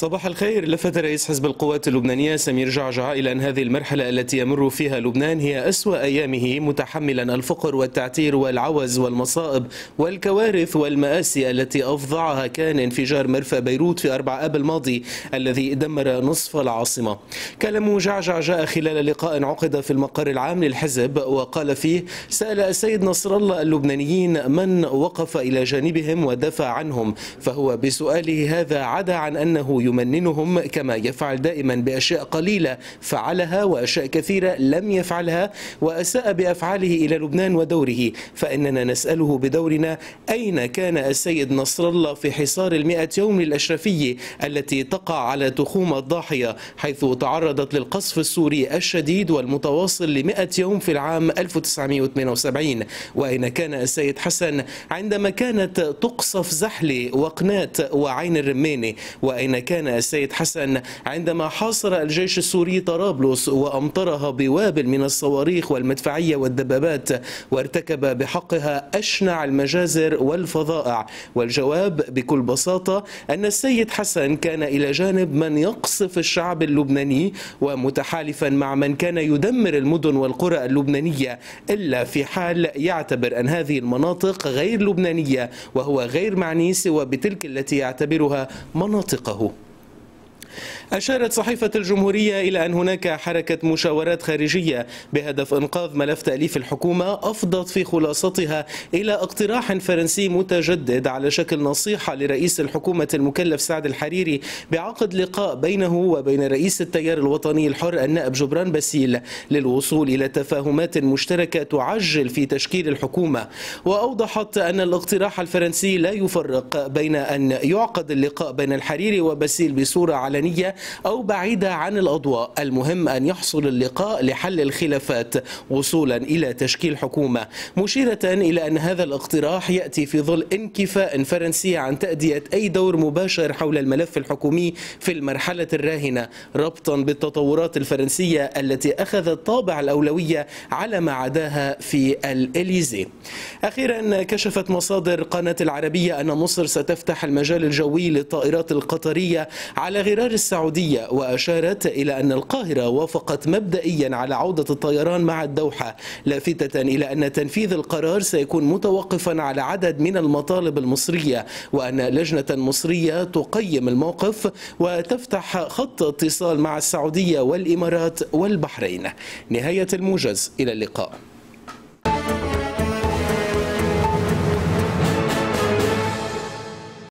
صباح الخير. لفت رئيس حزب القوات اللبنانية سمير جعجع إلى أن هذه المرحلة التي يمر فيها لبنان هي أسوأ أيامه، متحملا الفقر والتعتير والعوز والمصائب والكوارث والمآسي التي أفضعها كان انفجار مرفأ بيروت في 4 آب الماضي الذي دمر نصف العاصمة. كلام جعجع جاء خلال لقاء عقد في المقر العام للحزب، وقال فيه: سأل السيد نصر الله اللبنانيين من وقف إلى جانبهم ودافع عنهم، فهو بسؤاله هذا عدا عن أنه يمننهم كما يفعل دائما بأشياء قليلة فعلها وأشياء كثيرة لم يفعلها، وأساء بأفعاله إلى لبنان ودوره. فإننا نسأله بدورنا: أين كان السيد نصر الله في حصار 100 يوم للأشرفية التي تقع على تخوم الضاحية، حيث تعرضت للقصف السوري الشديد والمتواصل ل100 يوم في العام 1978؟ وأين كان السيد حسن عندما كانت تقصف زحلة وقنات وعين الرمانة؟ وأين كان السيد حسن عندما حاصر الجيش السوري طرابلس وأمطرها بوابل من الصواريخ والمدفعية والدبابات وارتكب بحقها أشنع المجازر والفظائع؟ والجواب بكل بساطة أن السيد حسن كان إلى جانب من يقصف الشعب اللبناني ومتحالفا مع من كان يدمر المدن والقرى اللبنانية، إلا في حال يعتبر أن هذه المناطق غير لبنانية، وهو غير معني سوى بتلك التي يعتبرها مناطقه. أشارت صحيفة الجمهورية إلى أن هناك حركة مشاورات خارجية بهدف إنقاذ ملف تأليف الحكومة أفضت في خلاصتها إلى اقتراح فرنسي متجدد على شكل نصيحة لرئيس الحكومة المكلف سعد الحريري بعقد لقاء بينه وبين رئيس التيار الوطني الحر النائب جبران باسيل للوصول إلى تفاهمات مشتركة تعجل في تشكيل الحكومة. وأوضحت أن الاقتراح الفرنسي لا يفرق بين أن يعقد اللقاء بين الحريري وباسيل بصورة علنية أو بعيدة عن الأضواء، المهم أن يحصل اللقاء لحل الخلافات وصولا إلى تشكيل حكومة، مشيرة إلى أن هذا الاقتراح يأتي في ظل انكفاء فرنسي عن تأدية أي دور مباشر حول الملف الحكومي في المرحلة الراهنة، ربطا بالتطورات الفرنسية التي أخذت طابع الأولوية على ما عداها في الإليزي. أخيرا، كشفت مصادر قناة العربية أن مصر ستفتح المجال الجوي للطائرات القطرية على غرار السعودية، وأشارت إلى أن القاهرة وافقت مبدئيا على عودة الطيران مع الدوحة، لافتة إلى أن تنفيذ القرار سيكون متوقفا على عدد من المطالب المصرية، وأن لجنة مصرية تقيم الموقف وتفتح خط اتصال مع السعودية والإمارات والبحرين. نهاية الموجز، إلى اللقاء.